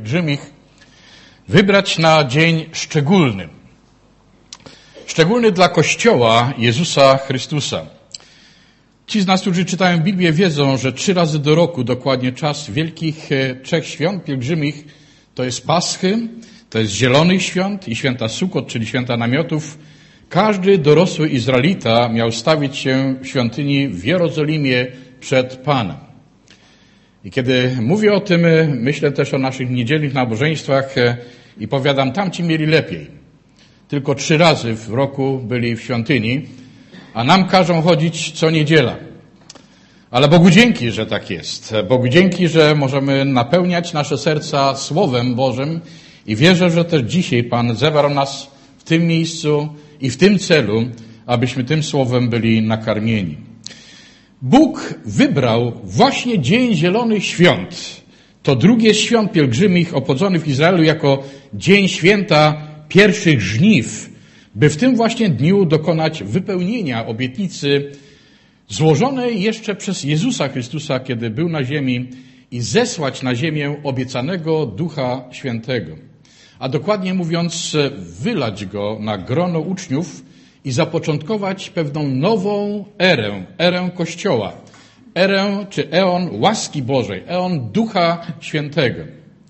pielgrzymich wybrać na dzień szczególny. Szczególny dla Kościoła Jezusa Chrystusa. Ci z nas, którzy czytają Biblię, wiedzą, że 3 razy do roku dokładnie czas wielkich 3 świąt pielgrzymich to jest Paschy, to jest Zielonych Świąt i święta Sukot, czyli święta namiotów. Każdy dorosły Izraelita miał stawić się w świątyni w Jerozolimie przed Panem. I kiedy mówię o tym, myślę też o naszych niedzielnych nabożeństwach i powiadam, tamci mieli lepiej. Tylko 3 razy w roku byli w świątyni, a nam każą chodzić co niedziela. Ale Bogu dzięki, że tak jest. Bogu dzięki, że możemy napełniać nasze serca Słowem Bożym i wierzę, że też dzisiaj Pan zebrał nas w tym miejscu i w tym celu, abyśmy tym Słowem byli nakarmieni. Bóg wybrał właśnie Dzień Zielonych Świąt. To drugie z świąt pielgrzymich obchodzonych w Izraelu jako dzień święta pierwszych żniw, by w tym właśnie dniu dokonać wypełnienia obietnicy złożonej jeszcze przez Jezusa Chrystusa, kiedy był na ziemi, i zesłać na ziemię obiecanego Ducha Świętego. A dokładnie mówiąc, wylać go na grono uczniów i zapoczątkować pewną nową erę Kościoła, erę czy eon łaski Bożej, eon Ducha Świętego.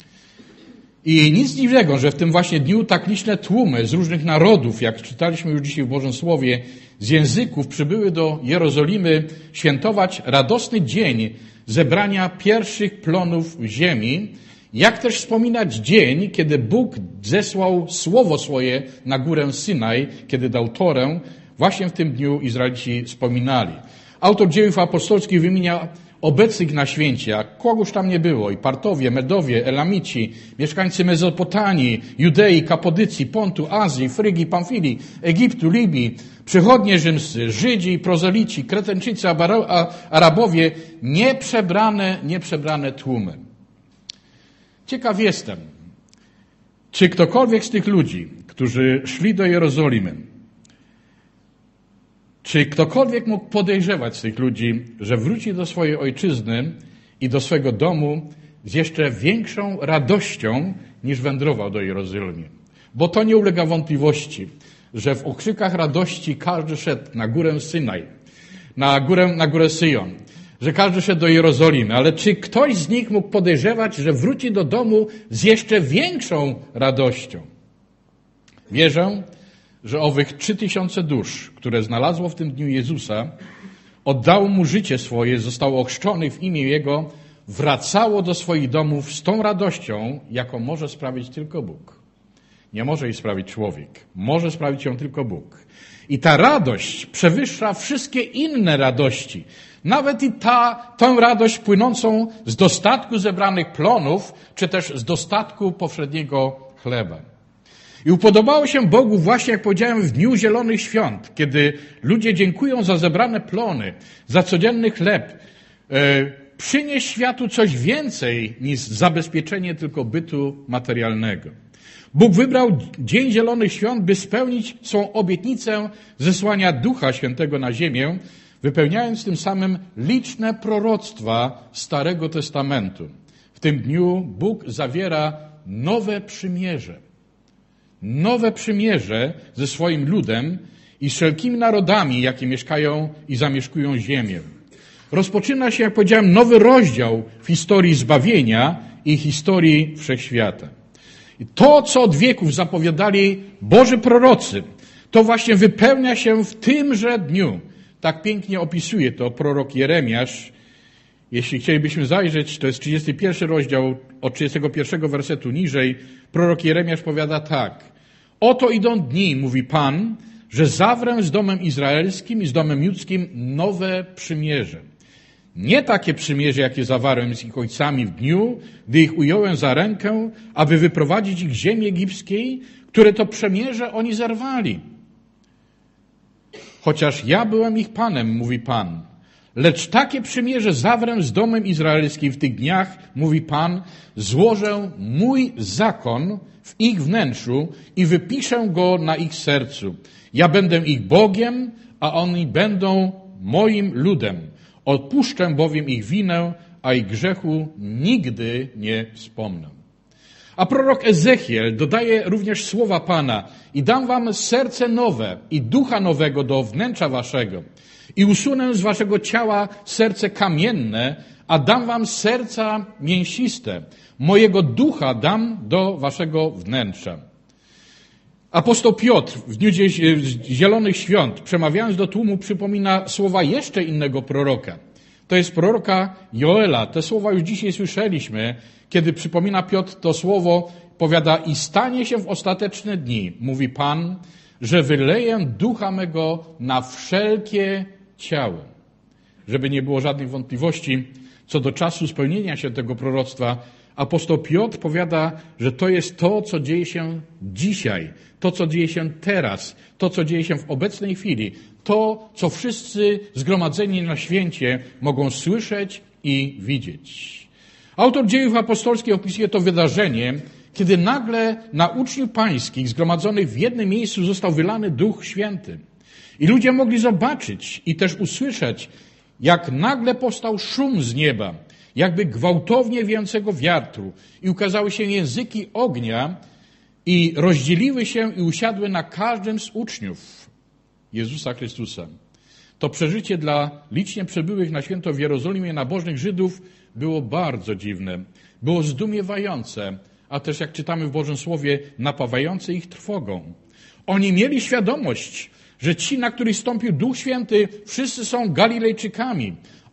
I nic dziwnego, że w tym właśnie dniu tak liczne tłumy z różnych narodów, jak czytaliśmy już dzisiaj w Bożym Słowie, z języków przybyły do Jerozolimy świętować radosny dzień zebrania pierwszych plonów ziemi, jak też wspominać dzień, kiedy Bóg zesłał Słowo swoje na górę Synaj, kiedy dał Torę. Właśnie w tym dniu Izraelici wspominali. Autor Dziejów Apostolskich wymienia obecnych na święcie, a kogoś tam nie było, i Partowie, Medowie, Elamici, mieszkańcy Mezopotamii, Judei, Kapodycji, Pontu, Azji, Frygii, Pamfilii, Egiptu, Libii, przychodnie rzymscy, Żydzi, prozelici, Kretenczycy, Arabowie, nieprzebrane tłumy. Ciekaw jestem, czy ktokolwiek z tych ludzi, którzy szli do Jerozolimy, czy ktokolwiek mógł podejrzewać z tych ludzi, że wróci do swojej ojczyzny i do swego domu z jeszcze większą radością niż wędrował do Jerozolimy? Bo to nie ulega wątpliwości, że w okrzykach radości każdy szedł na górę Synaj, na górę Syjon, że każdy szedł do Jerozolimy. Ale czy ktoś z nich mógł podejrzewać, że wróci do domu z jeszcze większą radością? Wierzę, że owych 3000 dusz, które znalazło w tym dniu Jezusa, oddało Mu życie swoje, zostało ochrzczonych w imię Jego, wracało do swoich domów z tą radością, jaką może sprawić tylko Bóg. Nie może jej sprawić człowiek. Może sprawić ją tylko Bóg. I ta radość przewyższa wszystkie inne radości. Nawet i tę radość płynącą z dostatku zebranych plonów, czy też z dostatku powszedniego chleba. I upodobało się Bogu właśnie, jak powiedziałem, w Dniu Zielonych Świąt, kiedy ludzie dziękują za zebrane plony, za codzienny chleb, przynieść światu coś więcej niż zabezpieczenie tylko bytu materialnego. Bóg wybrał Dzień Zielonych Świąt, by spełnić swą obietnicę zesłania Ducha Świętego na ziemię, wypełniając tym samym liczne proroctwa Starego Testamentu. W tym dniu Bóg zawiera nowe przymierze ze swoim ludem i z wszelkimi narodami, jakie mieszkają i zamieszkują ziemię. Rozpoczyna się, jak powiedziałem, nowy rozdział w historii zbawienia i historii wszechświata. I to, co od wieków zapowiadali Boży prorocy, to właśnie wypełnia się w tymże dniu. Tak pięknie opisuje to prorok Jeremiasz. Jeśli chcielibyśmy zajrzeć, to jest 31 rozdział, od 31 wersetu niżej. Prorok Jeremiasz powiada tak. Oto idą dni, mówi Pan, że zawrę z domem izraelskim i z domem judzkim nowe przymierze. Nie takie przymierze, jakie zawarłem z ich ojcami w dniu, gdy ich ująłem za rękę, aby wyprowadzić ich z ziemi egipskiej, które to przymierze oni zerwali. Chociaż ja byłem ich Panem, mówi Pan. Lecz takie przymierze zawrę z domem izraelskim w tych dniach, mówi Pan, złożę mój zakon w ich wnętrzu i wypiszę go na ich sercu. Ja będę ich Bogiem, a oni będą moim ludem. Odpuszczę bowiem ich winę, a ich grzechu nigdy nie wspomnę. A prorok Ezechiel dodaje również słowa Pana: i dam wam serce nowe i ducha nowego do wnętrza waszego. I usunę z waszego ciała serce kamienne, a dam wam serca mięsiste. Mojego ducha dam do waszego wnętrza. Apostoł Piotr w dniu Zielonych Świąt, przemawiając do tłumu, przypomina słowa jeszcze innego proroka. To jest proroka Joela. Te słowa już dzisiaj słyszeliśmy, kiedy przypomina Piotr to słowo, powiada: i stanie się w ostateczne dni, mówi Pan, że wyleję ducha mego na wszelkie ciało. Żeby nie było żadnych wątpliwości co do czasu spełnienia się tego proroctwa, apostoł Piotr powiada, że to jest to, co dzieje się dzisiaj, to, co dzieje się teraz, to, co dzieje się w obecnej chwili, to, co wszyscy zgromadzeni na święcie mogą słyszeć i widzieć. Autor Dziejów Apostolskich opisuje to wydarzenie, kiedy nagle na uczniów pańskich zgromadzonych w jednym miejscu został wylany Duch Święty. I ludzie mogli zobaczyć i też usłyszeć, jak nagle powstał szum z nieba, jakby gwałtownie wiejącego wiatru, i ukazały się języki ognia i rozdzieliły się i usiadły na każdym z uczniów Jezusa Chrystusa. To przeżycie dla licznie przebyłych na święto w Jerozolimie nabożnych Żydów było bardzo dziwne, było zdumiewające, a też, jak czytamy w Bożym Słowie, napawające ich trwogą. Oni mieli świadomość, że ci, na których stąpił Duch Święty, wszyscy są Galilejczykami,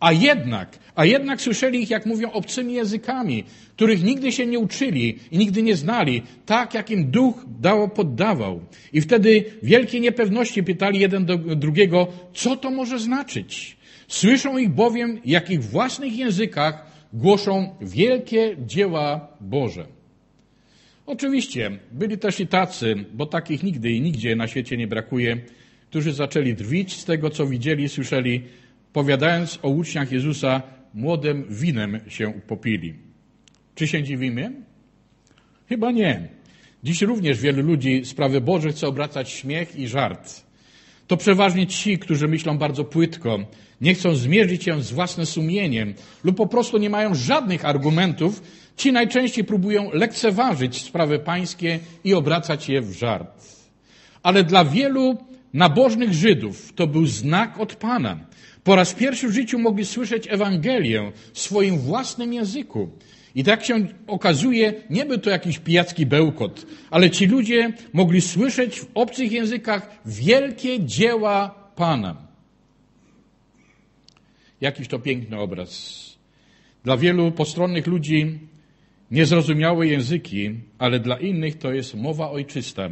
a jednak słyszeli ich, jak mówią, obcymi językami, których nigdy się nie uczyli i nigdy nie znali, tak jak im Duch poddawał. I wtedy w wielkiej niepewności pytali jeden do drugiego, co to może znaczyć. Słyszą ich bowiem, jak ich własnych językach głoszą wielkie dzieła Boże. Oczywiście byli też i tacy, bo takich nigdy i nigdzie na świecie nie brakuje, którzy zaczęli drwić z tego, co widzieli i słyszeli, powiadając o uczniach Jezusa, młodym winem się upopili. Czy się dziwimy? Chyba nie. Dziś również wielu ludzi sprawy Boże chce obracać śmiech i żart. To przeważnie ci, którzy myślą bardzo płytko, nie chcą zmierzyć się z własnym sumieniem lub po prostu nie mają żadnych argumentów. Ci najczęściej próbują lekceważyć sprawy pańskie i obracać je w żart. Ale dla wielu nabożnych Żydów to był znak od Pana. Po raz pierwszy w życiu mogli słyszeć Ewangelię w swoim własnym języku. I tak się okazuje, nie był to jakiś pijacki bełkot, ale ci ludzie mogli słyszeć w obcych językach wielkie dzieła Pana. Jakiś to piękny obraz. Dla wielu postronnych ludzi niezrozumiałe języki, ale dla innych to jest mowa ojczysta.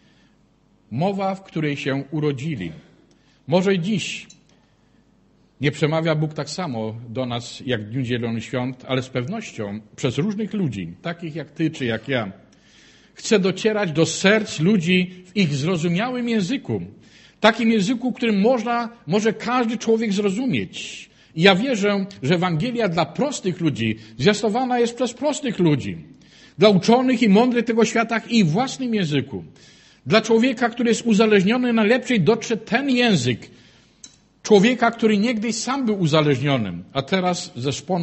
Mowa, w której się urodzili. Może dziś nie przemawia Bóg tak samo do nas jak w Dniu Zielonych Świąt, ale z pewnością przez różnych ludzi, takich jak ty czy jak ja, chce docierać do serc ludzi w ich zrozumiałym języku. Takim języku, którym może każdy człowiek zrozumieć. I ja wierzę, że Ewangelia dla prostych ludzi zwiastowana jest przez prostych ludzi. Dla uczonych i mądrych tego świata w ich własnym języku. Dla człowieka, który jest uzależniony, najlepiej dotrze ten język. Człowieka, który niegdyś sam był uzależnionym, a teraz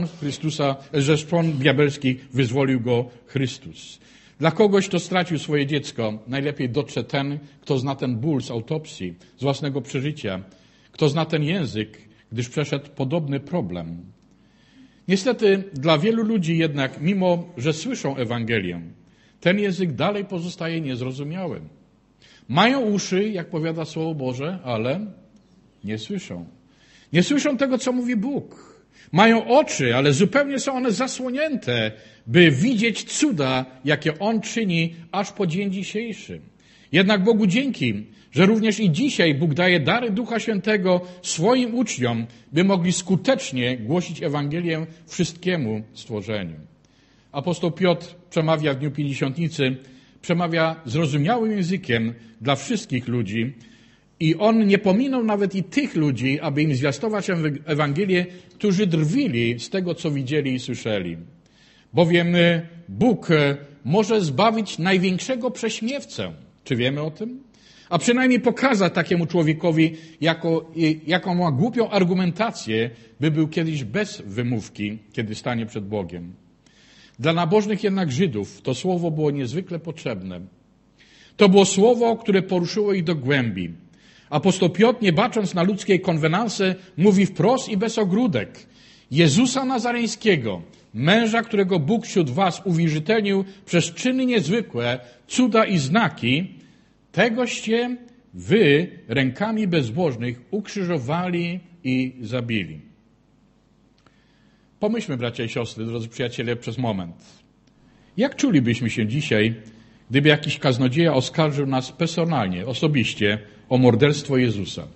ze szpon diabelskich wyzwolił go Chrystus. Dla kogoś, kto stracił swoje dziecko, najlepiej dotrze ten, kto zna ten ból z autopsji, z własnego przeżycia, kto zna ten język, gdyż przeszedł podobny problem. Niestety dla wielu ludzi jednak, mimo że słyszą Ewangelię, ten język dalej pozostaje niezrozumiały. Mają uszy, jak powiada Słowo Boże, ale nie słyszą. Nie słyszą tego, co mówi Bóg. Mają oczy, ale zupełnie są one zasłonięte, by widzieć cuda, jakie On czyni aż po dzień dzisiejszy. Jednak Bogu dzięki, że również i dzisiaj Bóg daje dary Ducha Świętego swoim uczniom, by mogli skutecznie głosić Ewangelię wszystkiemu stworzeniu. Apostoł Piotr przemawia w Dniu Pięćdziesiątnicy, przemawia zrozumiałym językiem dla wszystkich ludzi i on nie pominął nawet i tych ludzi, aby im zwiastować Ewangelię, którzy drwili z tego, co widzieli i słyszeli. Bowiem Bóg może zbawić największego prześmiewcę. Czy wiemy o tym? A przynajmniej pokazać takiemu człowiekowi, jaką ma głupią argumentację, by był kiedyś bez wymówki, kiedy stanie przed Bogiem. Dla nabożnych jednak Żydów to słowo było niezwykle potrzebne. To było słowo, które poruszyło ich do głębi. Apostoł Piotr, nie bacząc na ludzkie konwenanse, mówi wprost i bez ogródek: Jezusa Nazareńskiego, męża, którego Bóg wśród was uwierzytelnił przez czyny niezwykłe, cuda i znaki, tegoście wy rękami bezbożnych ukrzyżowali i zabili. Pomyślmy, bracia i siostry, drodzy przyjaciele, przez moment. Jak czulibyśmy się dzisiaj, gdyby jakiś kaznodzieja oskarżył nas personalnie, osobiście o morderstwo Jezusa?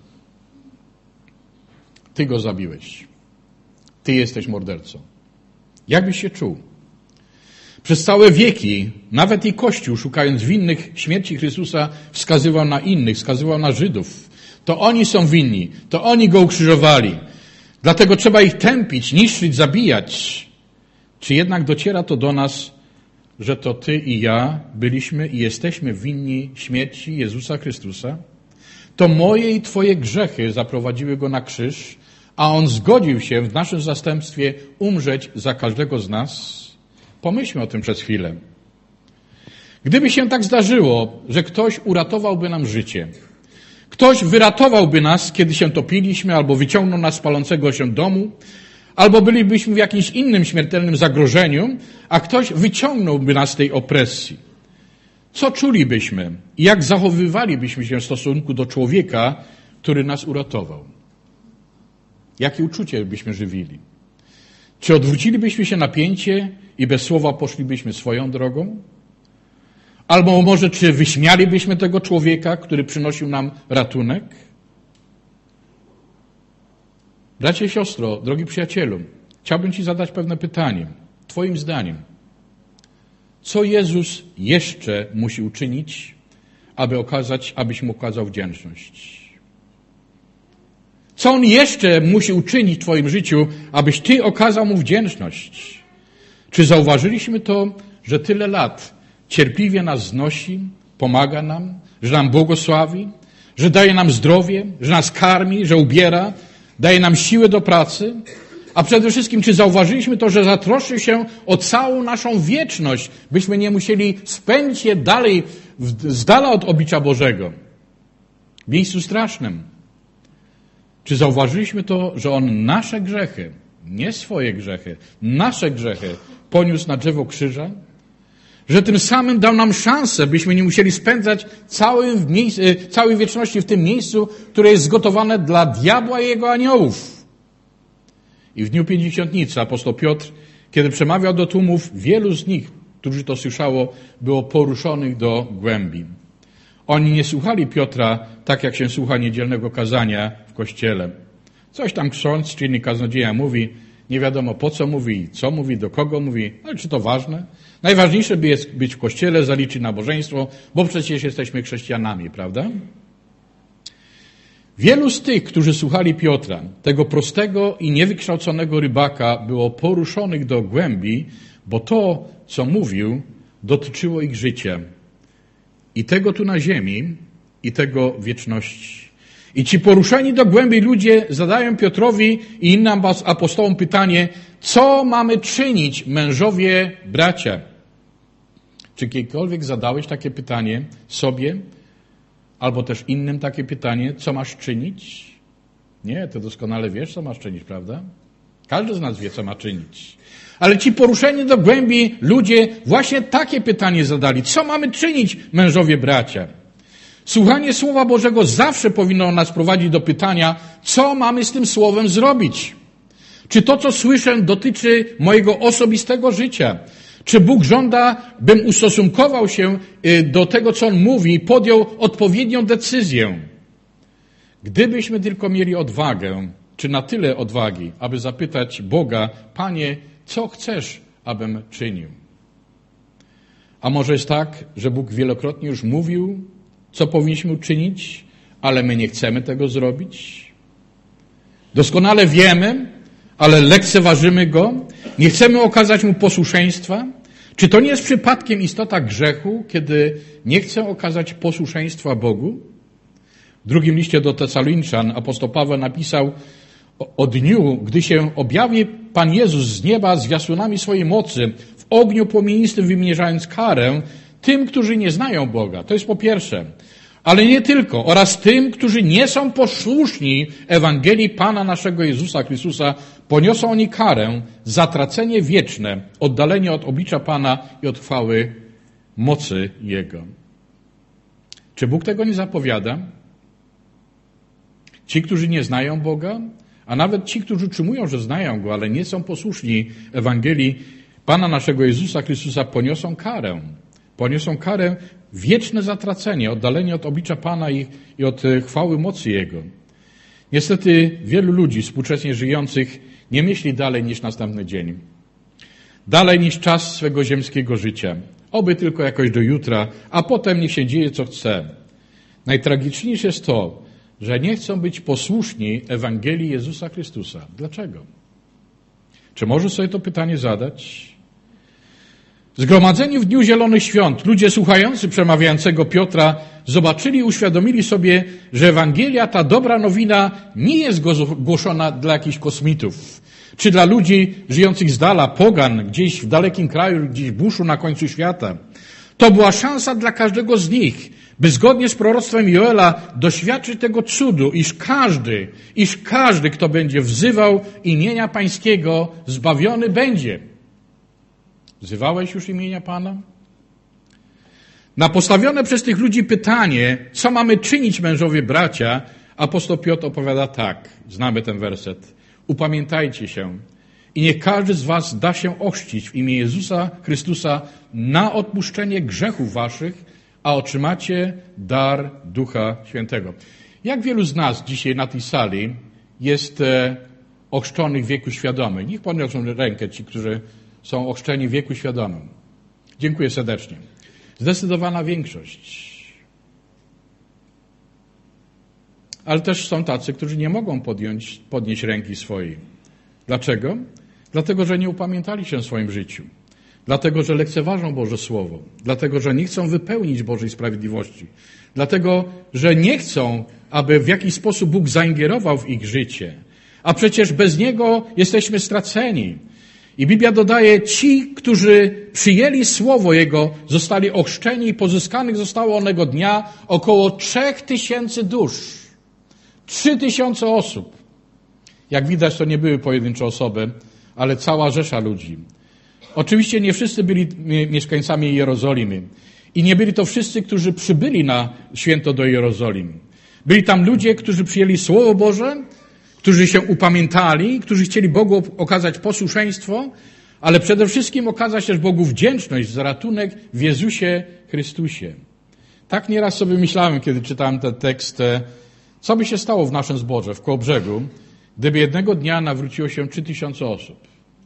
Ty go zabiłeś. Ty jesteś mordercą. Jak byś się czuł? Przez całe wieki, nawet i Kościół, szukając winnych śmierci Chrystusa, wskazywał na innych, wskazywał na Żydów. To oni są winni, to oni go ukrzyżowali. Dlatego trzeba ich tępić, niszczyć, zabijać. Czy jednak dociera to do nas, że to ty i ja byliśmy i jesteśmy winni śmierci Jezusa Chrystusa? To moje i twoje grzechy zaprowadziły go na krzyż, a on zgodził się w naszym zastępstwie umrzeć za każdego z nas? Pomyślmy o tym przez chwilę. Gdyby się tak zdarzyło, że ktoś uratowałby nam życie, ktoś wyratowałby nas, kiedy się topiliśmy, albo wyciągnął nas z palącego się domu, albo bylibyśmy w jakimś innym śmiertelnym zagrożeniu, a ktoś wyciągnąłby nas z tej opresji. Co czulibyśmy i jak zachowywalibyśmy się w stosunku do człowieka, który nas uratował? Jakie uczucie byśmy żywili? Czy odwrócilibyśmy się na pięcie i bez słowa poszlibyśmy swoją drogą? Albo może czy wyśmialibyśmy tego człowieka, który przynosił nam ratunek? Bracie i siostro, drogi przyjacielu, chciałbym ci zadać pewne pytanie. Twoim zdaniem, co Jezus jeszcze musi uczynić, abyś mu okazał wdzięczność? Co On jeszcze musi uczynić w twoim życiu, abyś ty okazał mu wdzięczność? Czy zauważyliśmy to, że tyle lat cierpliwie nas znosi, pomaga nam, że nam błogosławi, że daje nam zdrowie, że nas karmi, że ubiera, daje nam siłę do pracy? A przede wszystkim, czy zauważyliśmy to, że zatroszczy się o całą naszą wieczność, byśmy nie musieli spędzić je dalej, z dala od oblicza Bożego, w miejscu strasznym? Czy zauważyliśmy to, że On nasze grzechy, nie swoje grzechy, nasze grzechy poniósł na drzewo krzyża? Że tym samym dał nam szansę, byśmy nie musieli spędzać całej wieczności w tym miejscu, które jest zgotowane dla diabła i jego aniołów. I w dniu Pięćdziesiątnicy apostoł Piotr, kiedy przemawiał do tłumów, wielu z nich, którzy to słyszało, było poruszonych do głębi. Oni nie słuchali Piotra tak, jak się słucha niedzielnego kazania w kościele. Coś tam ksiądz czy inny kaznodzieja mówi, nie wiadomo po co mówi, co mówi, do kogo mówi, ale czy to ważne? Najważniejsze jest być w kościele, zaliczyć nabożeństwo, bo przecież jesteśmy chrześcijanami, prawda? Wielu z tych, którzy słuchali Piotra, tego prostego i niewykształconego rybaka, było poruszonych do głębi, bo to, co mówił, dotyczyło ich życia. I tego tu na ziemi, i tego wieczności. I ci poruszeni do głębi ludzie zadają Piotrowi i innym apostołom pytanie, co mamy czynić, mężowie, bracia? Czy kiedykolwiek zadałeś takie pytanie sobie, albo też innym takie pytanie, co masz czynić? Nie, ty doskonale wiesz, co masz czynić, prawda? Każdy z nas wie, co ma czynić. Ale ci poruszeni do głębi ludzie właśnie takie pytanie zadali. Co mamy czynić, mężowie, bracia? Słuchanie Słowa Bożego zawsze powinno nas prowadzić do pytania, co mamy z tym Słowem zrobić? Czy to, co słyszę, dotyczy mojego osobistego życia? Czy Bóg żąda, bym ustosunkował się do tego, co On mówi i podjął odpowiednią decyzję? Gdybyśmy tylko mieli odwagę, czy na tyle odwagi, aby zapytać Boga, Panie, co chcesz, abym czynił? A może jest tak, że Bóg wielokrotnie już mówił, co powinniśmy uczynić, ale my nie chcemy tego zrobić? Doskonale wiemy, ale lekceważymy Go, nie chcemy okazać Mu posłuszeństwa. Czy to nie jest przypadkiem istota grzechu, kiedy nie chcę okazać posłuszeństwa Bogu? W drugim liście do Tesaloniczan apostoł Paweł napisał o dniu, gdy się objawi Pan Jezus z nieba z zwiastunami swojej mocy w ogniu płomienistym wymierzając karę tym, którzy nie znają Boga. To jest po pierwsze. Ale nie tylko. Oraz tym, którzy nie są posłuszni Ewangelii Pana naszego Jezusa Chrystusa, poniosą oni karę, zatracenie wieczne, oddalenie od oblicza Pana i od chwały mocy Jego. Czy Bóg tego nie zapowiada? Ci, którzy nie znają Boga, a nawet ci, którzy utrzymują, że znają Go, ale nie są posłuszni Ewangelii Pana naszego Jezusa Chrystusa, poniosą karę. Poniosą karę, wieczne zatracenie, oddalenie od oblicza Pana i od chwały mocy Jego. Niestety wielu ludzi współcześnie żyjących nie myśli dalej niż następny dzień. Dalej niż czas swego ziemskiego życia. Oby tylko jakoś do jutra, a potem niech się dzieje co chce. Najtragiczniejsze jest to, że nie chcą być posłuszni Ewangelii Jezusa Chrystusa. Dlaczego? Czy możesz sobie to pytanie zadać? Zgromadzeni w Dniu Zielonych Świąt, ludzie słuchający przemawiającego Piotra zobaczyli i uświadomili sobie, że Ewangelia, ta dobra nowina, nie jest głoszona dla jakichś kosmitów, czy dla ludzi żyjących z dala, pogan, gdzieś w dalekim kraju, gdzieś w buszu na końcu świata. To była szansa dla każdego z nich, by zgodnie z proroctwem Joela doświadczyć tego cudu, iż każdy, kto będzie wzywał imienia Pańskiego, zbawiony będzie. Wzywałeś już imienia Pana? Na postawione przez tych ludzi pytanie, co mamy czynić, mężowie bracia, apostoł Piotr opowiada tak, znamy ten werset. Upamiętajcie się i niech każdy z was da się ochrzcić w imię Jezusa Chrystusa na odpuszczenie grzechów waszych, a otrzymacie dar Ducha Świętego. Jak wielu z nas dzisiaj na tej sali jest ochrzczonych w wieku świadomym? Niech podniosą rękę ci, którzy są ochrzczeni w wieku świadomym. Dziękuję serdecznie. Zdecydowana większość. Ale też są tacy, którzy nie mogą podnieść ręki swojej. Dlaczego? Dlatego, że nie upamiętali się w swoim życiu. Dlatego, że lekceważą Boże Słowo. Dlatego, że nie chcą wypełnić Bożej sprawiedliwości. Dlatego, że nie chcą, aby w jakiś sposób Bóg zaingerował w ich życie. A przecież bez Niego jesteśmy straceni. I Biblia dodaje, ci, którzy przyjęli Słowo Jego, zostali ochrzczeni i pozyskanych zostało onego dnia około 3000 dusz. 3000 osób. Jak widać, to nie były pojedyncze osoby, ale cała rzesza ludzi. Oczywiście nie wszyscy byli mieszkańcami Jerozolimy. I nie byli to wszyscy, którzy przybyli na święto do Jerozolimy. Byli tam ludzie, którzy przyjęli Słowo Boże, którzy się upamiętali, którzy chcieli Bogu okazać posłuszeństwo, ale przede wszystkim okazać też Bogu wdzięczność za ratunek w Jezusie Chrystusie. Tak nieraz sobie myślałem, kiedy czytałem ten tekst, co by się stało w naszym zborze w Kołobrzegu, gdyby jednego dnia nawróciło się 3000 osób.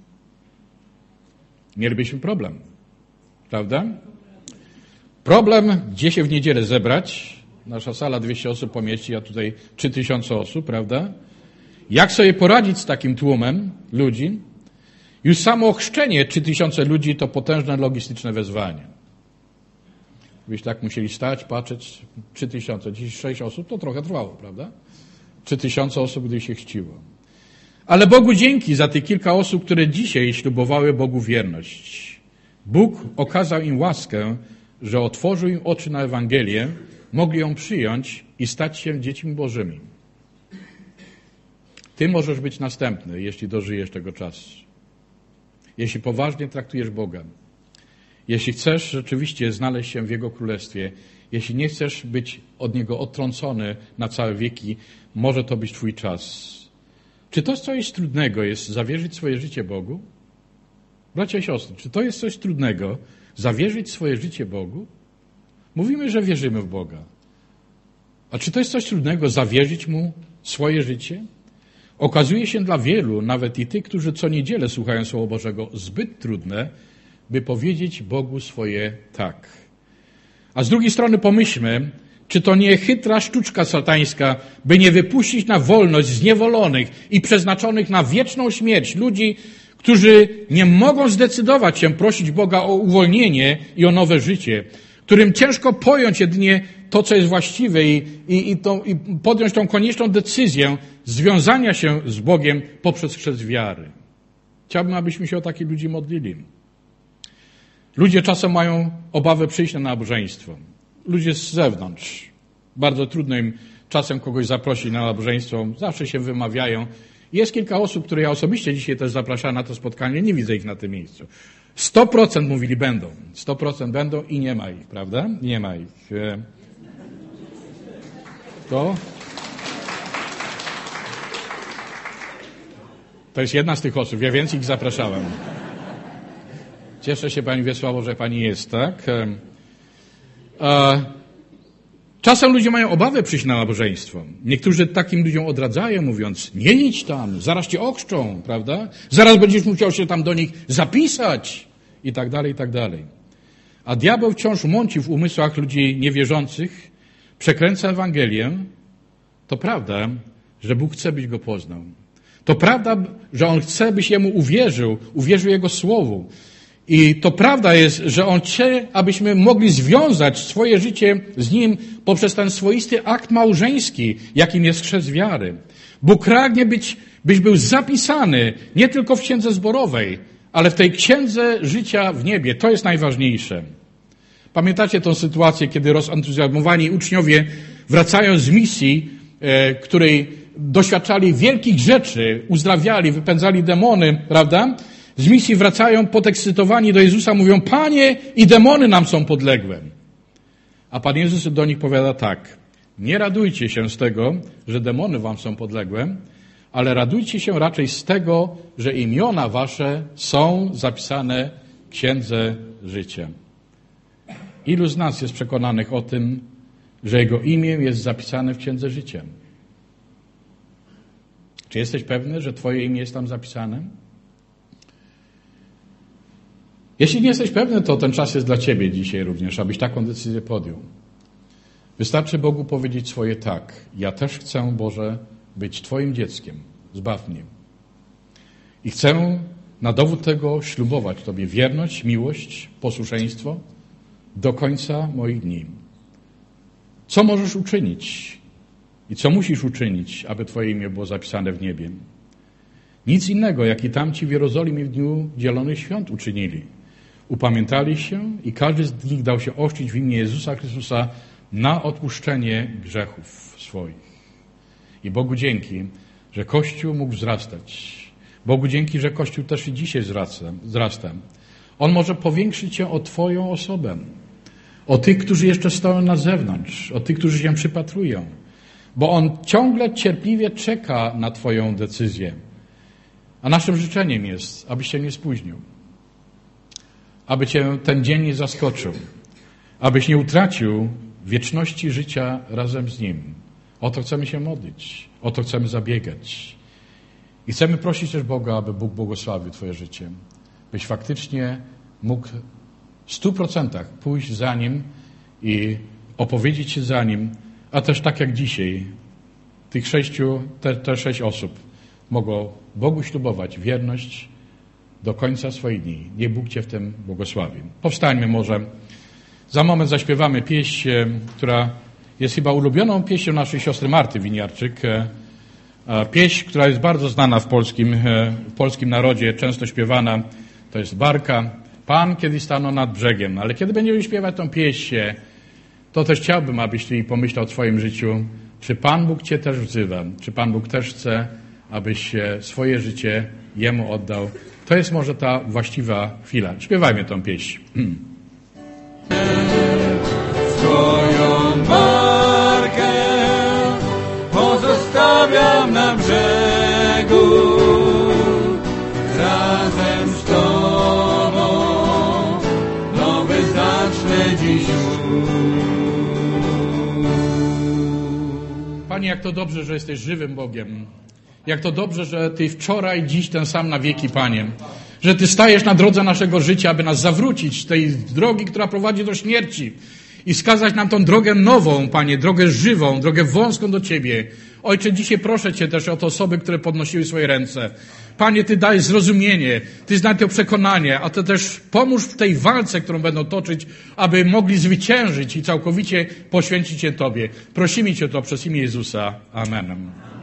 Mielibyśmy problem, prawda? Problem, gdzie się w niedzielę zebrać. Nasza sala 200 osób pomieści, a tutaj 3000 osób, prawda? Jak sobie poradzić z takim tłumem ludzi? Już samo ochrzczenie 3000 ludzi to potężne logistyczne wyzwanie. Gdybyście tak musieli stać, patrzeć, 3000, dziś 6 osób, to trochę trwało, prawda? 3000 osób, gdy się chrzciło. Ale Bogu dzięki za tych kilka osób, które dzisiaj ślubowały Bogu wierność. Bóg okazał im łaskę, że otworzył im oczy na Ewangelię, mogli ją przyjąć i stać się dziećmi Bożymi. Ty możesz być następny, jeśli dożyjesz tego czasu. Jeśli poważnie traktujesz Boga. Jeśli chcesz rzeczywiście znaleźć się w Jego Królestwie. Jeśli nie chcesz być od Niego odtrącony na całe wieki, może to być Twój czas. Czy to coś trudnego jest zawierzyć swoje życie Bogu? Bracia i siostry, czy to jest coś trudnego zawierzyć swoje życie Bogu? Mówimy, że wierzymy w Boga. A czy to jest coś trudnego zawierzyć Mu swoje życie? Okazuje się dla wielu, nawet i tych, którzy co niedzielę słuchają Słowa Bożego, zbyt trudne, by powiedzieć Bogu swoje tak. A z drugiej strony pomyślmy, czy to nie chytra sztuczka satańska, by nie wypuścić na wolność zniewolonych i przeznaczonych na wieczną śmierć ludzi, którzy nie mogą zdecydować się prosić Boga o uwolnienie i o nowe życie, którym ciężko pojąć jedynie to, co jest właściwe i podjąć tą konieczną decyzję związania się z Bogiem poprzez chrzest wiary. Chciałbym, abyśmy się o takich ludzi modlili. Ludzie czasem mają obawę przyjść na nabożeństwo. Ludzie z zewnątrz. Bardzo trudno im czasem kogoś zaprosić na nabożeństwo. Zawsze się wymawiają. Jest kilka osób, które ja osobiście dzisiaj też zapraszałem na to spotkanie. Nie widzę ich na tym miejscu. 100% mówili będą. 100% będą i nie ma ich, prawda? Nie ma ich. To jest jedna z tych osób. Ja więcej ich zapraszałem. Cieszę się, Pani Wiesławo, że Pani jest, tak? Czasem ludzie mają obawę przyjść na nabożeństwo. Niektórzy takim ludziom odradzają, mówiąc, nie idź tam, zaraz cię ochrzczą, prawda? Zaraz będziesz musiał się tam do nich zapisać i tak dalej, i tak dalej. A diabeł wciąż mąci w umysłach ludzi niewierzących, przekręca Ewangelię. To prawda, że Bóg chce, byś Go poznał. To prawda, że On chce, byś Jemu uwierzył Jego Słowu. I to prawda jest, że On chce, abyśmy mogli związać swoje życie z Nim poprzez ten swoisty akt małżeński, jakim jest chrzest wiary. Bóg pragnie, byś był zapisany nie tylko w księdze zborowej, ale w tej księdze życia w niebie. To jest najważniejsze. Pamiętacie tę sytuację, kiedy rozentuzjazmowani uczniowie wracają z misji, której doświadczali wielkich rzeczy, uzdrawiali, wypędzali demony, prawda? Z misji wracają podekscytowani do Jezusa, mówią, Panie, i demony nam są podległe. A Pan Jezus do nich powiada tak, nie radujcie się z tego, że demony wam są podległe, ale radujcie się raczej z tego, że imiona wasze są zapisane w Księdze Życia. Ilu z nas jest przekonanych o tym, że jego imię jest zapisane w Księdze Życia? Czy jesteś pewny, że twoje imię jest tam zapisane? Jeśli nie jesteś pewny, to ten czas jest dla ciebie dzisiaj również, abyś taką decyzję podjął. Wystarczy Bogu powiedzieć swoje tak. Ja też chcę, Boże, być twoim dzieckiem. Zbaw mnie. I chcę na dowód tego ślubować tobie wierność, miłość, posłuszeństwo do końca moich dni. Co możesz uczynić i co musisz uczynić, aby twoje imię było zapisane w niebie? Nic innego, jak i tamci w Jerozolimie w dniu dzielonych świąt uczynili. Upamiętali się i każdy z nich dał się ochrzcić w imię Jezusa Chrystusa na odpuszczenie grzechów swoich. I Bogu dzięki, że Kościół mógł wzrastać. Bogu dzięki, że Kościół też i dzisiaj wzrasta. On może powiększyć się o twoją osobę, o tych, którzy jeszcze stoją na zewnątrz, o tych, którzy się przypatrują. Bo On ciągle cierpliwie czeka na twoją decyzję. A naszym życzeniem jest, abyś się nie spóźnił. Aby cię ten dzień nie zaskoczył. Abyś nie utracił wieczności życia razem z Nim. O to chcemy się modlić. O to chcemy zabiegać. I chcemy prosić też Boga, aby Bóg błogosławił twoje życie. Byś faktycznie mógł w 100% pójść za Nim i opowiedzieć się za Nim, a też tak jak dzisiaj te 6 osób mogło Bogu ślubować wierność do końca swoich dni. Niech Bóg cię w tym błogosławi. Powstańmy może. Za moment zaśpiewamy pieśń, która jest chyba ulubioną pieśnią naszej siostry Marty Winiarczyk. Pieśń, która jest bardzo znana w polskim narodzie, często śpiewana. To jest barka. Pan kiedyś stanął nad brzegiem. Ale kiedy będziemy śpiewać tą pieśń, to też chciałbym, abyś ty pomyślał o twoim życiu. Czy Pan Bóg cię też wzywa? Czy Pan Bóg też chce, abyś swoje życie Jemu oddał? To jest może ta właściwa chwila. Śpiewajmy tą pieśń. Swoją barkę pozostawiam na brzegu, razem z Tobą nowy zacznę dziś. Panie, jak to dobrze, że jesteś żywym Bogiem. Jak to dobrze, że Ty wczoraj, dziś ten sam na wieki, Panie. Że Ty stajesz na drodze naszego życia, aby nas zawrócić z tej drogi, która prowadzi do śmierci i wskazać nam tą drogę nową, Panie, drogę żywą, drogę wąską do Ciebie. Ojcze, dzisiaj proszę Cię też o te osoby, które podnosiły swoje ręce. Panie, Ty daj zrozumienie, Ty znaj to przekonanie, a Ty też pomóż w tej walce, którą będą toczyć, aby mogli zwyciężyć i całkowicie poświęcić się Tobie. Prosimy Cię to przez imię Jezusa. Amen.